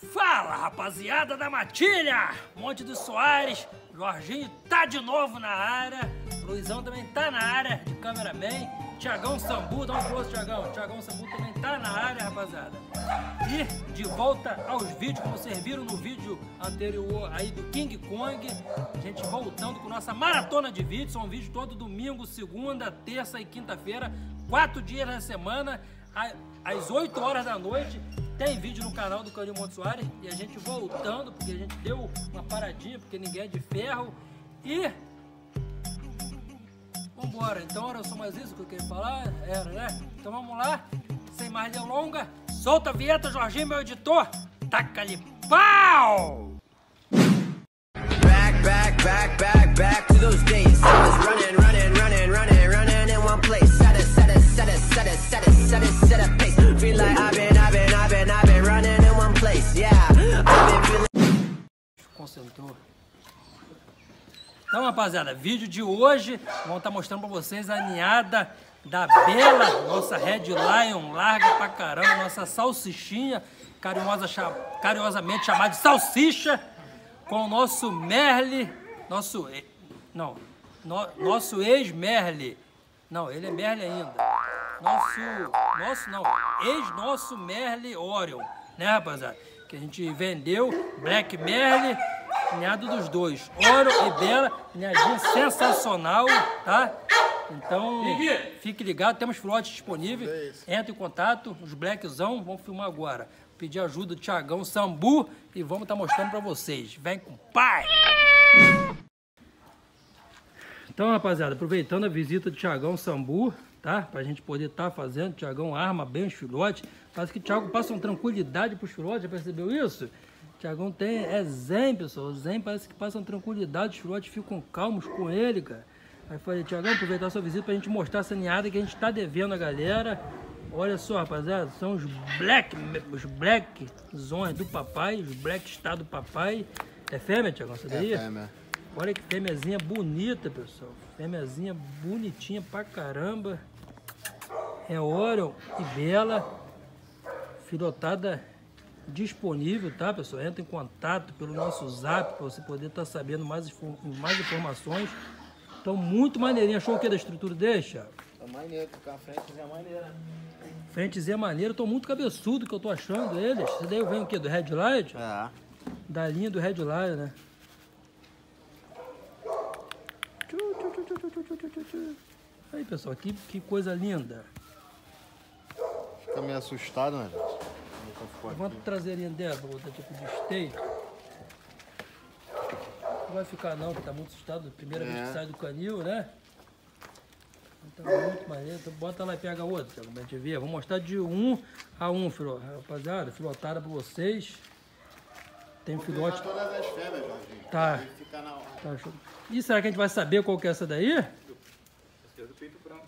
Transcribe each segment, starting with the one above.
Fala, rapaziada da Matilha! Monte dos Soares, Jorginho tá de novo na área, Luizão também tá na área de cameraman, Thiagão Sambu, dá um close, Thiagão. Thiagão Sambu também tá na área, rapaziada. E de volta aos vídeos, como vocês viram no vídeo anterior aí do King Kong, a gente voltando com nossa maratona de vídeos. São vídeos todo domingo, segunda, terça e quinta-feira, 4 dias na semana, às 8 horas da noite. Tem vídeo no canal do Canil Monte Soares e a gente voltando, porque a gente deu uma paradinha, porque ninguém é de ferro. E vambora, então era só mais isso que eu queria falar? Era, né? Então vamos lá, sem mais delongas, solta a vinheta, Jorginho, meu editor, taca-lhe pau! Back to those days. I was running in one place. Set a pace. Feel like I've been running in one place. Yeah, I've been feeling. Concentrou. Então, rapaziada, vídeo de hoje, vamos estar mostrando pra vocês a ninhada da Bela, nossa Red Lion, larga pra caramba, nossa salsichinha, carinhosamente chamada de salsicha, com o nosso Merle, nosso ex-Merle, não, ele é Merle ainda, ex-nosso Merle Orion, né, rapaziada, que a gente vendeu, Black Merle, ninhado dos dois, Orion e Bela, ninhadinha sensacional, tá? Então, fique ligado, temos filhotes disponíveis, entre em contato, os blackzão, vamos filmar agora. Pedir ajuda do Thiagão Sambu e vamos estar mostrando pra vocês. Vem com o pai! Então, rapaziada, aproveitando a visita do Thiagão Sambu, tá? Pra gente poder estar fazendo, o Thiagão arma bem os filhotes. Parece que o Thiago passa uma tranquilidade pros filhotes, já percebeu isso? O Thiagão é zen, pessoal. O zen parece que passa uma tranquilidade, os filhotes ficam calmos com ele, cara. Aí falei, Thiagão, aproveitar a sua visita pra gente mostrar essa ninhada que a gente tá devendo a galera. Olha só, rapaziada, são os black zões do papai, os black star do papai. É fêmea, Thiagão, essa daí? É fêmea. Olha que fêmeazinha bonita, pessoal. Fêmeazinha bonitinha pra caramba. É Orion e Bela. Filhotada disponível, tá, pessoal? Entra em contato pelo nosso zap para você poder estar sabendo mais informações. Então, muito maneirinho. Achou o que da estrutura dele, Thiago? Tá maneiro, porque a frentezinha é maneira. Frentezinha maneira. Tô muito cabeçudo que eu tô achando eles. Esse daí vem o quê? Do Red Lion? É. Da linha do Red Lion, né? Aí, pessoal, que coisa linda. Fica meio assustado, né? Levanta a traseirinha dela pra botar tipo de esteio. Não vai ficar não, que tá muito assustado. Primeira vez que sai do canil, né? Tá muito maneiro. Então bota lá e pega outra, pra gente ver. Vou mostrar de 1 a 1, filho. Rapaziada, filotada pra vocês. Tem filhote. Todas as fêmeas, Jorginho. Tá. Fica na hora. Tá show. E será que a gente vai saber qual que é essa daí? Esse é do peito branco.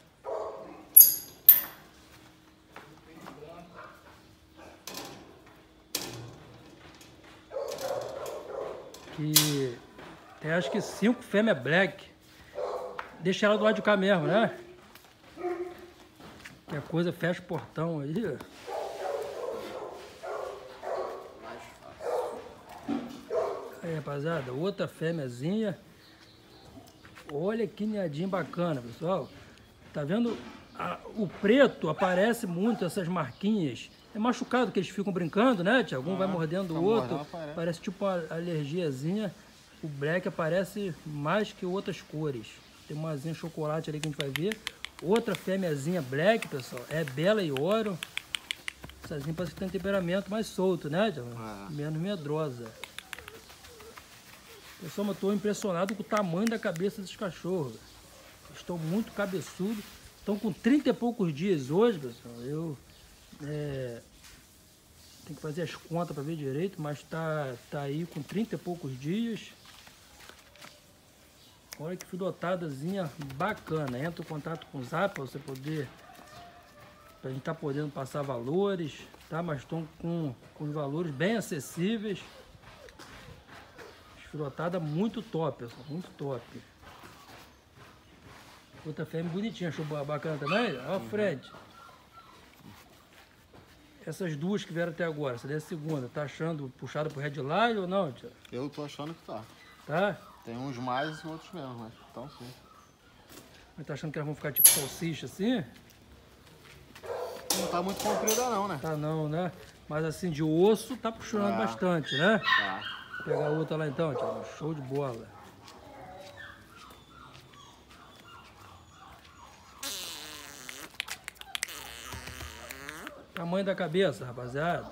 Que tem acho que 5 fêmea black. Deixa ela do lado de cá mesmo, né? Que a coisa fecha o portão aí. Aí, rapaziada, outra fêmeazinha. Olha que ninhadinho bacana, pessoal. Tá vendo? O preto aparece muito, essas marquinhas. É machucado que eles ficam brincando, né, Tiago? Um vai mordendo o outro. Parece tipo uma alergiazinha. O black aparece mais que outras cores. Tem uma asinha chocolate ali que a gente vai ver. Outra fêmeazinha black, pessoal. É Bela e Orion.Essazinha parece que tem um temperamento mais solto, né, Tiago? Menos medrosa. Pessoal, eu estou impressionado com o tamanho da cabeça dos cachorros. Eles estão muito cabeçudos. Estão com 30 e poucos dias hoje, pessoal. Eu tenho que fazer as contas para ver direito, mas tá aí com 30 e poucos dias. Olha que filhotadazinha bacana. Entra em contato com o Zap para você poder, para a gente estar podendo passar valores, tá? Mas estão com os valores bem acessíveis. Filotada muito top, pessoal, muito top. Outra fêmea bonitinha, achou bacana também? Olha a frente. Essas duas que vieram até agora, essa daí é a segunda, tá achando puxada pro Redline ou não, tia? Eu tô achando que tá. Tá? Tem uns mais e outros menos, mas então sim. Mas tá achando que elas vão ficar tipo salsicha assim? Não tá muito comprida não, né? Tá não, né? Mas assim, de osso tá puxando bastante, né? Tá. Vou pegar outra lá então, tia. Show de bola. Tamanho da cabeça, rapaziada.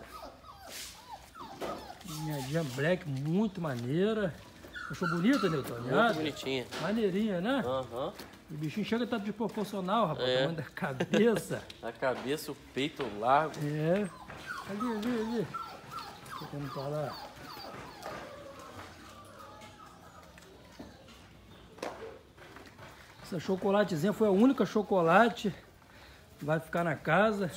Minha black muito maneira. Achou bonita, Newton? Muito bonitinha. Maneirinha, né? Aham. O bichinho chega a estar desproporcional, rapaz. É. Tamanho da cabeça. A cabeça, o peito largo. É. Ali. Tentando falar. Essa chocolatezinha foi a única chocolate. Vai ficar na casa.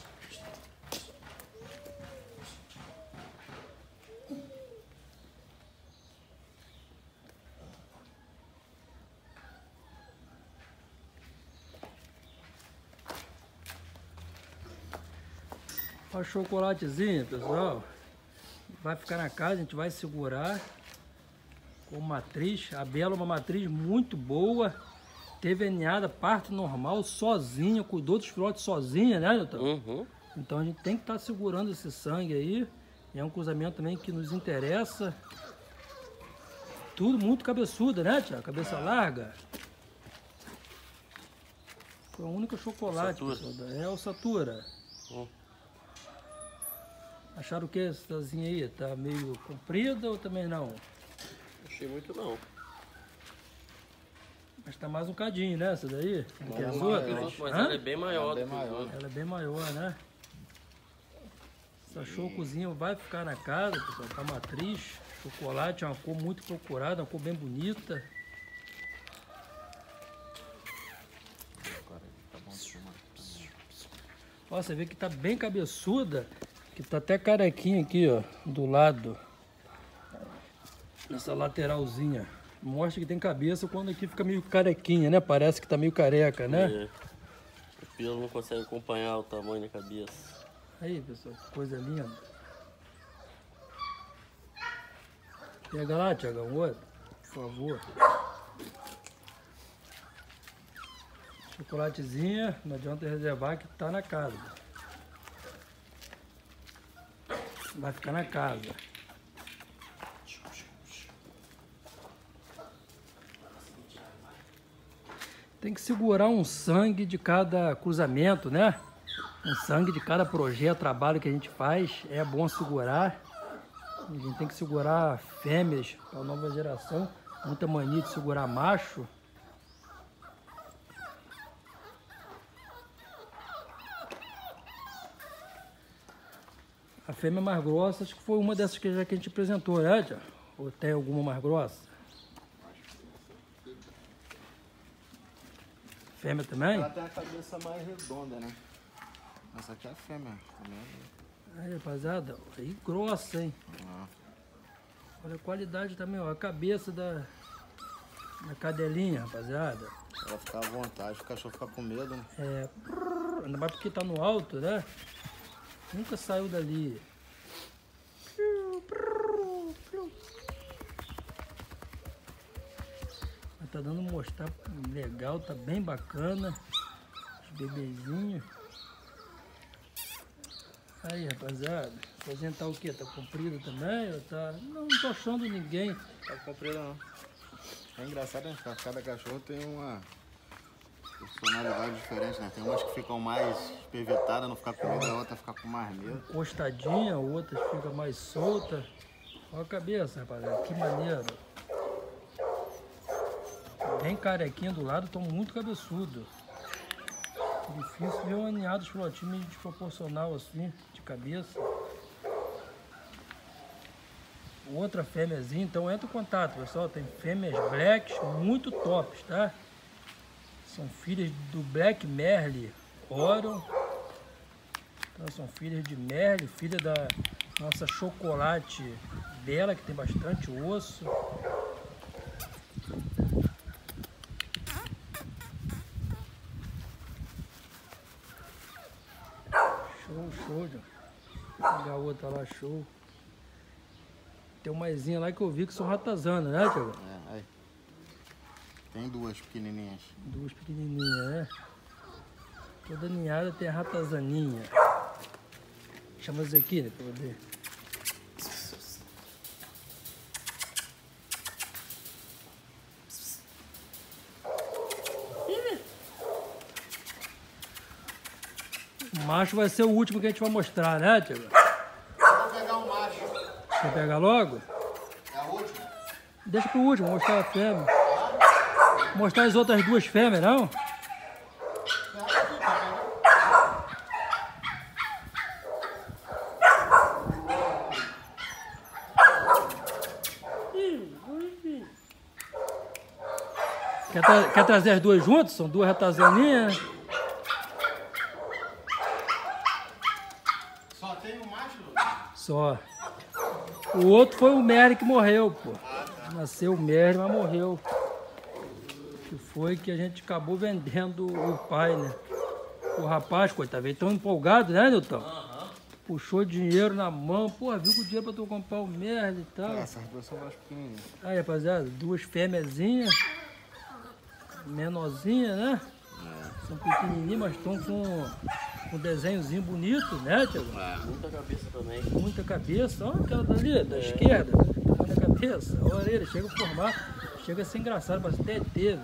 Olha o chocolatezinho, pessoal. Vai ficar na casa, a gente vai segurar com matriz. A Bela é uma matriz muito boa. Teve ninhada, parto normal, sozinha, cuidou dos filhotes sozinha, né, Newton? Uhum. Então a gente tem que estar segurando esse sangue aí. É um cruzamento também que nos interessa. Tudo muito cabeçuda, né, tia? Cabeça larga. Foi a única chocolate, Satura. pessoal. É o Satura. Acharam o que essa asinha aí? Tá meio comprida ou também não? Achei muito não. Mas tá mais um cadinho, né? Essa daí? Do que as Mas- outras? Mas Hã? ela é bem maior Ela é do que os bem maior. outros. Ela é bem maior, né? Essa chocozinha vai ficar na casa, pessoal. Tá matriz. Chocolate é uma cor muito procurada, uma cor bem bonita. Ó, você vê que tá bem cabeçuda, que tá até carequinha aqui, ó, do lado. Nessa lateralzinha. Mostra que tem cabeça quando aqui fica meio carequinha, né? Parece que tá meio careca, né? É. O pelo não consegue acompanhar o tamanho da cabeça. Aí, pessoal, que coisa linda. Pega lá, Tiagão, outro, por favor. Chocolatezinha, não adianta reservar que tá na casa. Vai ficar na casa. Tem que segurar um sangue de cada cruzamento, né? Um sangue de cada projeto, trabalho que a gente faz. É bom segurar. A gente tem que segurar fêmeas para a nova geração. Muita mania de segurar macho. A fêmea mais grossa, acho que foi uma dessas que já que a gente apresentou, né, tia? Ou tem alguma mais grossa? Fêmea também? Ela tem a cabeça mais redonda, né? Essa aqui é a fêmea. Também. Aí, rapaziada, aí grossa, hein? Olha a qualidade também, ó. A cabeça da cadelinha, rapaziada. Ela fica à vontade, o cachorro fica com medo, né? É, ainda mais porque tá no alto, né? Nunca saiu dali. Mas tá dando mostrar legal, tá bem bacana. Os bebezinhos. Aí, rapaziada. Fazendo tá o quê? Tá comprido também? Ou tá... Não tô achando ninguém. Tá comprida não. É engraçado, né? Cada cachorro tem uma personalidade diferente, né? Tem umas que ficam mais espevetadas, não ficar com medo, a outra fica com mais medo. Encostadinha, outras fica mais solta. Olha a cabeça, rapaziada, que maneiro. Bem carequinha do lado, estão muito cabeçudo. Difícil ver um aninhado de filhotinho meio desproporcional assim, de cabeça. Outra fêmeazinha, então entra em contato, pessoal. Tem fêmeas blacks muito tops, tá? São filhas do Black Merle Orion. Então, são filhas de Merle, filha da nossa chocolate Bela, que tem bastante osso. Show, show, John. pegar a outra lá, show. Tem uma maisinha lá que eu vi que são ratazanas, né, Thiago? É, aí. Tem duas pequenininhas. Duas pequenininhas, né? Toda ninhada tem a ratazaninha. Chama isso aqui, né, pra eu ver. O macho vai ser o último que a gente vai mostrar, né, Thiago? Vou pegar um macho. Quer pegar logo? É a última? Deixa pro último, mostrar a fêmea. Mostrar as outras duas fêmeas, não? Quer trazer as duas juntas? São duas ratazaninhas. Só tem um macho? Só. O outro foi o Merle que morreu, pô. Nasceu o Merle, mas morreu. Que foi que a gente acabou vendendo o pai, né? O rapaz, coitado, veio tão empolgado, né, Nilton? Puxou dinheiro na mão, pô, viu com o dinheiro pra tu comprar o Merle e tal. Essas duas são mais pequenininhas. Aí, rapaziada, duas fêmeazinhas, menorzinhas, né? São pequenininhas, mas estão com um desenhozinho bonito, né, Thiago? Muita cabeça também. Muita cabeça, olha aquela dali, da esquerda, tamanho da cabeça, a orelha, chega a formar, chega a ser engraçado, parece até ET, velho.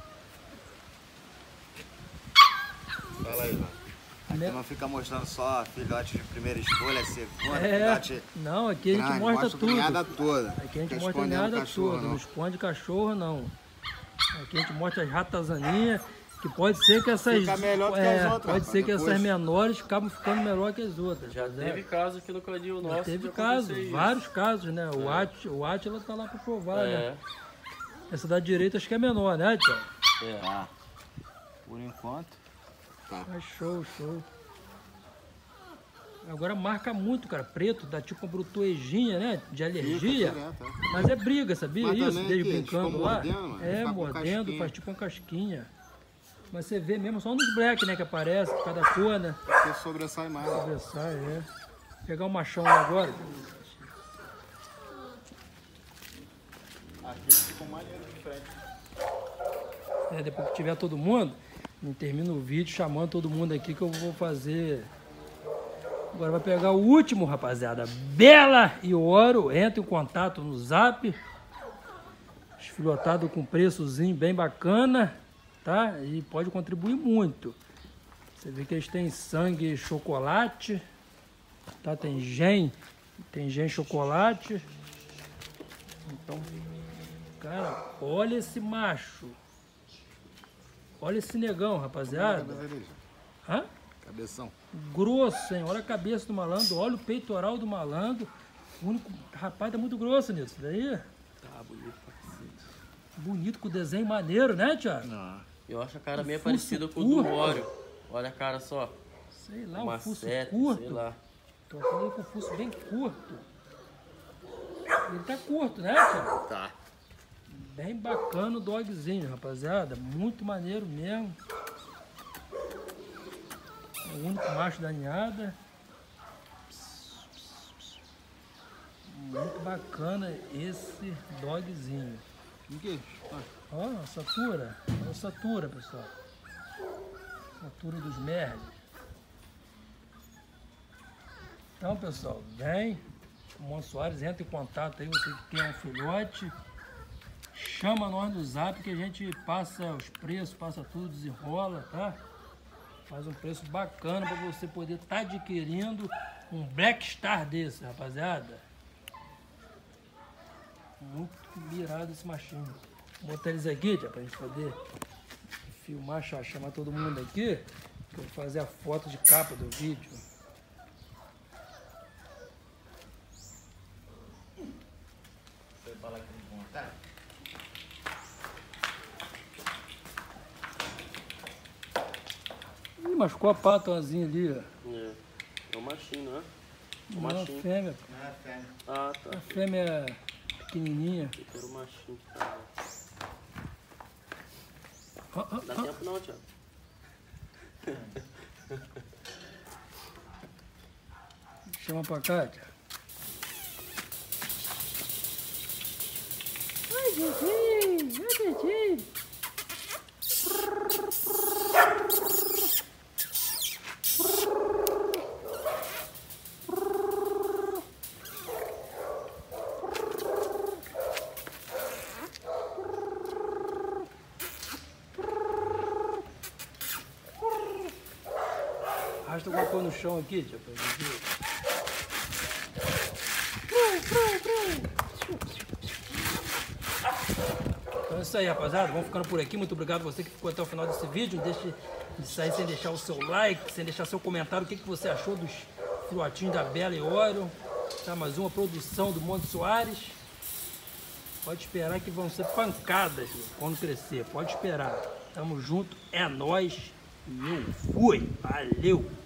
Fala aí, mano. Aqui não fica mostrando só filhote de primeira escolha, segunda, É, filhote não, aqui a gente grande, mostra mostra tudo. ninhada toda. Aqui a gente Fica mostra escondendo nada cachorro, tudo, não. não esconde cachorro não. Aqui a gente mostra as ratazaninhas, que pode ser que essas... Fica melhor do que as outras, pode rapaz, ser que depois. essas menores acabam ficando melhor que as outras. Já né? teve caso aqui no canil nosso. Teve de casos, acontecer isso. vários casos, né? O Átila tá lá pra provar, né? É, Essa da direita acho que é menor, né, Tiago? é. Tá. Por enquanto. Tá. Mas show, show. Agora marca muito, cara. Preto, dá tipo uma brutuejinha, né? De alergia. Fica direto, é. Mas é briga, sabia Mas isso? também Desde aqui, brincando ficou lá. mordendo, mano. É, Fica com mordendo, casquinha. faz tipo uma casquinha. Mas você vê mesmo só nos black, né? Que aparece, por cada cor, né? Porque sobressai mais. Conversar, é. Pegar o machão lá agora. Aqui ficou maneiro de frente. É, depois que tiver todo mundo, não termina o vídeo chamando todo mundo aqui que eu vou fazer. Agora vai pegar o último, rapaziada. Bela e Ouro, entra em contato no Zap. Esfilotado com preçozinho bem bacana, tá? E pode contribuir muito. Você vê que eles têm sangue e chocolate, tá? Tem gen chocolate. Então, cara, olha esse macho. Olha esse negão, rapaziada. Hã? Cabeção. Grosso, hein? Olha a cabeça do malandro, olha o peitoral do malandro. O único rapaz tá muito grosso nisso. Daí, Tá bonito pra cacete. bonito com desenho maneiro, né, Thiago? Não. Eu acho a cara meio fuso parecida com o do curto. Ório. Olha a cara só. Sei lá, Uma o fuso seta, curto. sei lá. Tô falando com o fuso bem curto. Ele tá curto, né, Thiago? Tá. Bem bacana o dogzinho, rapaziada. Muito maneiro mesmo. É o único macho da ninhada. Muito bacana esse dogzinho. O que? Ó, a satura. Olha a satura, pessoal. Satura dos merdes. Então, pessoal, vem. O Monte Soares, entra em contato aí, você que quer um filhote. Chama nós no Zap que a gente passa os preços, passa tudo, desenrola, tá? Faz um preço bacana para você poder estar adquirindo um Black Star desse, rapaziada. Muito mirado esse machinho. Vou botar eles aqui, tia, pra gente poder filmar, chamar todo mundo aqui. Que eu vou fazer a foto de capa do vídeo. Você fala aqui com vontade? Ih, machucou a patazinha ali, ó. É. É um machinho, não é? Um Não, a machinho. fêmea. Não é fêmea. Ah, tá. A fêmea pequenininha. Eu quero o machinho. Tá. Ó, ó, Dá ó. tempo não, Thiago. Chama pra cá, tia. Ai, gente, ai, gente. Arrasta alguma coisa no chão aqui, tia, pra ver. Então é isso aí, rapaziada. Vamos ficando por aqui. Muito obrigado a você que ficou até o final desse vídeo. Não deixe de sair sem deixar o seu like, sem deixar seu comentário. O que você achou dos filhotinhos da Bela e Orion. Tá, mais uma produção do Monte Soares. Pode esperar que vão ser pancadas quando crescer. Pode esperar. Tamo junto. É nóis. E eu fui. Valeu.